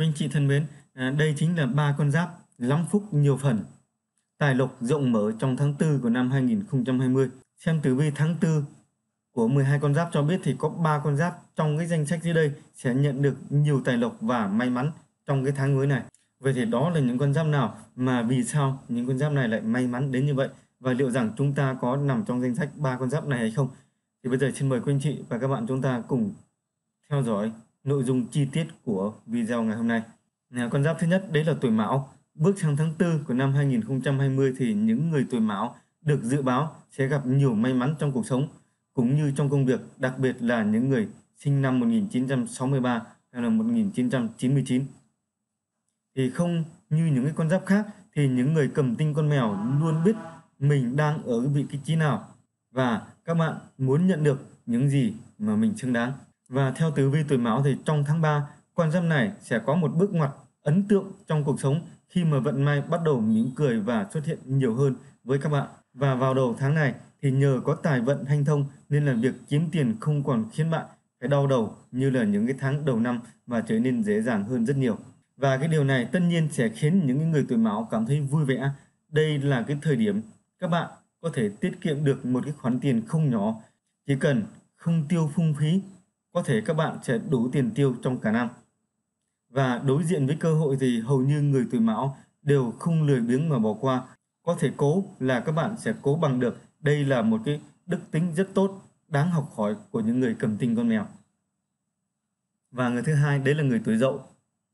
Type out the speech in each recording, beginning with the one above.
Quý anh chị thân mến, đây chính là ba con giáp lắm phúc nhiều phần, tài lộc rộng mở trong tháng 4 của năm 2020. Xem tử vi tháng 4 của 12 con giáp cho biết thì có 3 con giáp trong cái danh sách dưới đây sẽ nhận được nhiều tài lộc và may mắn trong cái tháng mới này. Vậy thì đó là những con giáp nào, mà vì sao những con giáp này lại may mắn đến như vậy, và liệu rằng chúng ta có nằm trong danh sách 3 con giáp này hay không? Thì bây giờ xin mời quý anh chị và các bạn chúng ta cùng theo dõi nội dung chi tiết của video ngày hôm nay. Con giáp thứ nhất đấy là tuổi Mão. Bước sang tháng 4 của năm 2020 thì những người tuổi Mão được dự báo sẽ gặp nhiều may mắn trong cuộc sống cũng như trong công việc, đặc biệt là những người sinh năm 1963 hay là 1999. Thì không như những cái con giáp khác thì những người cầm tinh con mèo luôn biết mình đang ở cái vị trí nào và các bạn muốn nhận được những gì mà mình xứng đáng. Và theo tử vi tuổi Mão thì trong tháng 3, con giáp này sẽ có một bước ngoặt ấn tượng trong cuộc sống khi mà vận may bắt đầu mỉm cười và xuất hiện nhiều hơn với các bạn. Và vào đầu tháng này thì nhờ có tài vận hanh thông nên là việc kiếm tiền không còn khiến bạn phải đau đầu như là những cái tháng đầu năm, và trở nên dễ dàng hơn rất nhiều. Và cái điều này tất nhiên sẽ khiến những người tuổi Mão cảm thấy vui vẻ. Đây là cái thời điểm các bạn có thể tiết kiệm được một cái khoản tiền không nhỏ, chỉ cần không tiêu phung phí, có thể các bạn sẽ đủ tiền tiêu trong cả năm. Và đối diện với cơ hội thì hầu như người tuổi Mão đều không lười biếng mà bỏ qua. Có thể cố là các bạn sẽ cố bằng được. Đây là một cái đức tính rất tốt, đáng học hỏi của những người cầm tinh con mèo. Và người thứ hai đấy là người tuổi Dậu.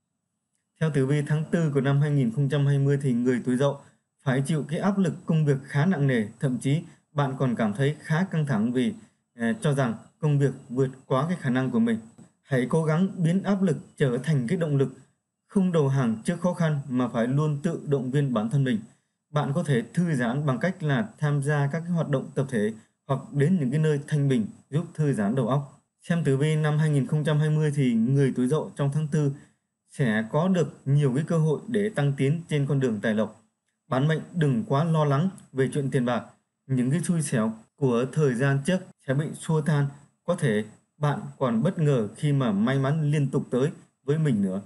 Theo tử vi tháng 4 của năm 2020 thì người tuổi Dậu phải chịu cái áp lực công việc khá nặng nề, thậm chí bạn còn cảm thấy khá căng thẳng vì cho rằng công việc vượt quá cái khả năng của mình. Hãy cố gắng biến áp lực trở thành cái động lực, không đầu hàng trước khó khăn mà phải luôn tự động viên bản thân mình. Bạn có thể thư giãn bằng cách là tham gia các cái hoạt động tập thể hoặc đến những cái nơi thanh bình giúp thư giãn đầu óc. Xem tử vi năm 2020 thì người tuổi Dậu trong tháng 4 sẽ có được nhiều cái cơ hội để tăng tiến trên con đường tài lộc. Bản mệnh đừng quá lo lắng về chuyện tiền bạc. Những cái xui xẻo của thời gian trước sẽ bị xua tan. Có thể bạn còn bất ngờ khi mà may mắn liên tục tới với mình nữa.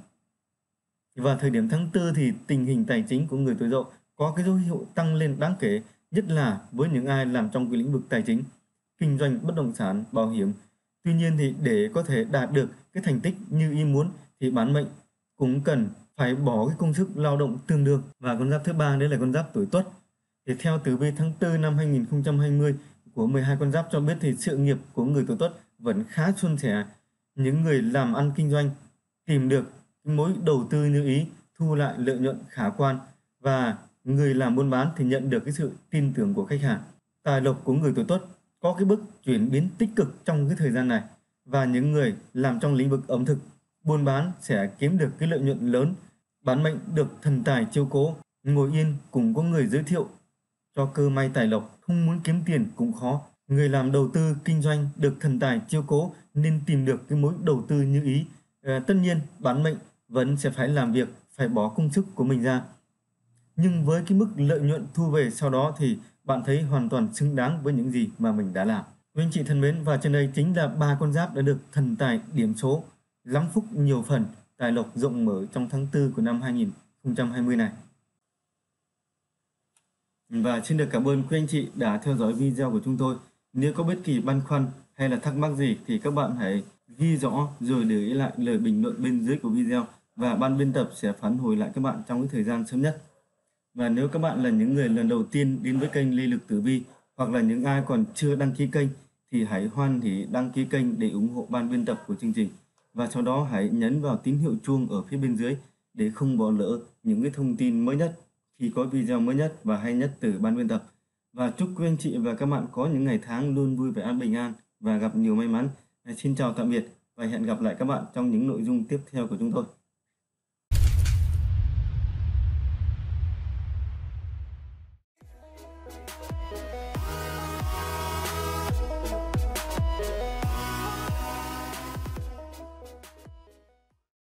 Và thời điểm tháng 4 thì tình hình tài chính của người tuổi Dậu có cái dấu hiệu tăng lên đáng kể, nhất là với những ai làm trong cái lĩnh vực tài chính, kinh doanh bất động sản, bảo hiểm. Tuy nhiên thì để có thể đạt được cái thành tích như ý muốn thì bản mệnh cũng cần phải bỏ cái công sức lao động tương đương. Và con giáp thứ ba đấy là con giáp tuổi Tuất. Thì theo tử vi tháng 4 năm 2020 của 12 con giáp cho biết thì sự nghiệp của người tuổi Tuất vẫn khá suôn sẻ. Những người làm ăn kinh doanh tìm được mối đầu tư như ý, thu lại lợi nhuận khả quan, và người làm buôn bán thì nhận được cái sự tin tưởng của khách hàng. Tài lộc của người tuổi Tuất có cái bước chuyển biến tích cực trong cái thời gian này, và những người làm trong lĩnh vực ẩm thực, buôn bán sẽ kiếm được cái lợi nhuận lớn. Bản mệnh được thần tài chiếu cố, ngồi yên cũng có người giới thiệu cho cơ may tài lộc, không muốn kiếm tiền cũng khó. Người làm đầu tư kinh doanh được thần tài chiếu cố nên tìm được cái mối đầu tư như ý. Tất nhiên bản mệnh vẫn sẽ phải làm việc, phải bỏ công sức của mình ra, nhưng với cái mức lợi nhuận thu về sau đó thì bạn thấy hoàn toàn xứng đáng với những gì mà mình đã làm. Quý anh chị thân mến, và trên đây chính là ba con giáp đã được thần tài điểm số, lắm phúc nhiều phần, tài lộc rộng mở trong tháng 4 của năm 2020 này. Và xin được cảm ơn quý anh chị đã theo dõi video của chúng tôi. Nếu có bất kỳ băn khoăn hay là thắc mắc gì thì các bạn hãy ghi rõ rồi để ý lại lời bình luận bên dưới của video, và ban biên tập sẽ phản hồi lại các bạn trong cái thời gian sớm nhất. Và nếu các bạn là những người lần đầu tiên đến với kênh Lê Lực Tử Vi, hoặc là những ai còn chưa đăng ký kênh thì hãy hoan hỉ đăng ký kênh để ủng hộ ban biên tập của chương trình. Và sau đó hãy nhấn vào tín hiệu chuông ở phía bên dưới để không bỏ lỡ những cái thông tin mới nhất khi có video mới nhất và hay nhất từ ban biên tập. Và chúc quý anh chị và các bạn có những ngày tháng luôn vui vẻ bình an và gặp nhiều may mắn. Xin chào tạm biệt và hẹn gặp lại các bạn trong những nội dung tiếp theo của chúng tôi.